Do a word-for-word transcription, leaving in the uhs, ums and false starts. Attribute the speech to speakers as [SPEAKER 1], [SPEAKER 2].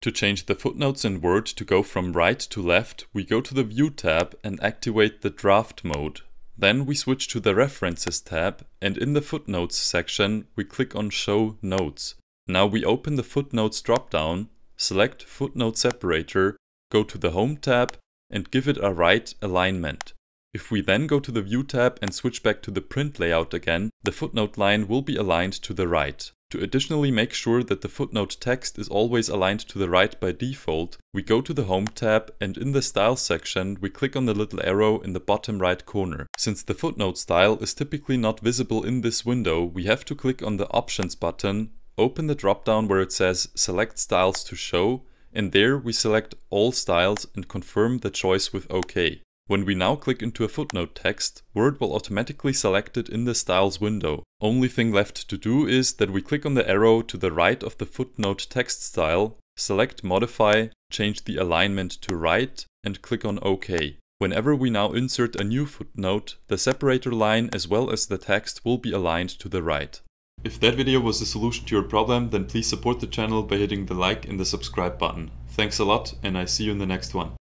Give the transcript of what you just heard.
[SPEAKER 1] To change the footnotes in Word to go from right to left, we go to the View tab and activate the Draft mode. Then we switch to the References tab, and in the Footnotes section we click on Show Notes. Now we open the Footnotes dropdown, select Footnote Separator, go to the Home tab and give it a right alignment. If we then go to the View tab and switch back to the print layout again, the footnote line will be aligned to the right. To additionally make sure that the footnote text is always aligned to the right by default, we go to the Home tab and in the Style section we click on the little arrow in the bottom right corner. Since the footnote style is typically not visible in this window, we have to click on the Options button, open the drop-down where it says Select Styles to Show, and there we select All Styles and confirm the choice with OK. When we now click into a footnote text, Word will automatically select it in the Styles window. Only thing left to do is that we click on the arrow to the right of the footnote text style, select Modify, change the alignment to right, and click on OK. Whenever we now insert a new footnote, the separator line as well as the text will be aligned to the right. If that video was the solution to your problem, then please support the channel by hitting the like and the subscribe button. Thanks a lot, and I see you in the next one.